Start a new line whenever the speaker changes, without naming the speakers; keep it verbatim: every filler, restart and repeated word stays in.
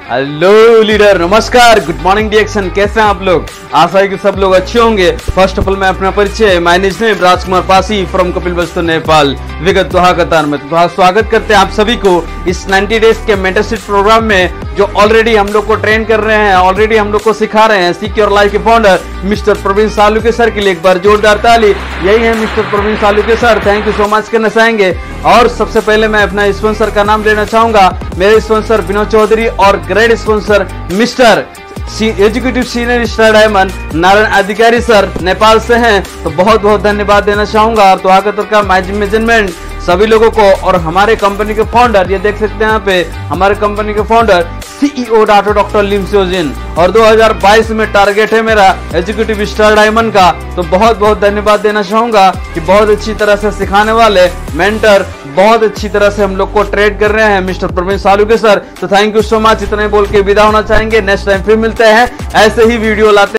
Hello leader, नमस्कार, good morning डिएक्शन। कैसे हैं आप लोग? आशा है कि सब लोग अच्छे होंगे। फर्स्ट ऑफ ऑल मैं अपना परिचय, my name Rajkumar Pasi from Kapilvastu Nepal, विगत दोहा कतार में। तो स्वागत करते हैं आप सभी को इस नाइन्टी डेज के मेंटरशिप प्रोग्राम में, जो ऑलरेडी हम लोग को ट्रेन कर रहे हैं, ऑलरेडी हम लोग को सिखा रहे हैं। सिक्योर लाइफ के founder mister Praveen Saluke sir के लिए एक बार जोरदार ताली। यही है mister Praveen Saluke sir, thank you so much कहना चाहेंगे। और सबसे पहले मैं अपना स्पॉन्सर का नाम लेना चाहूंगा। मेरे स्पॉन्सर विनोद चौधरी और great sponsor mister executive senior star diamond Narayan Adhikari sir Nepal से हैं, तो बहुत बहुत धन्यवाद देना चाहूंगा। तो आकर का मैनेजमेंट सभी लोगों को, और हमारे कंपनी के फाउंडर, ये देख सकते हैं यहाँ पे हमारे कंपनी के founder CEO doctor doctor Lim Sojin, और दो हज़ार बाईस में टारगेट है मेरा एग्जीक्यूटिव स्टार डायमंड का। तो बहुत बहुत धन्यवाद देना चाहूंगा कि बहुत अच्छी तरह से सिखाने वाले मेंटर, बहुत अच्छी तरह से हम लोग को ट्रेड कर रहे हैं मिस्टर प्रवीण सालुके सर। तो थैंक यू सो मच। इतना ही बोल के विदा होना चाहेंगे। नेक्स्ट टाइम फिर मिलते हैं, ऐसे ही वीडियो लाते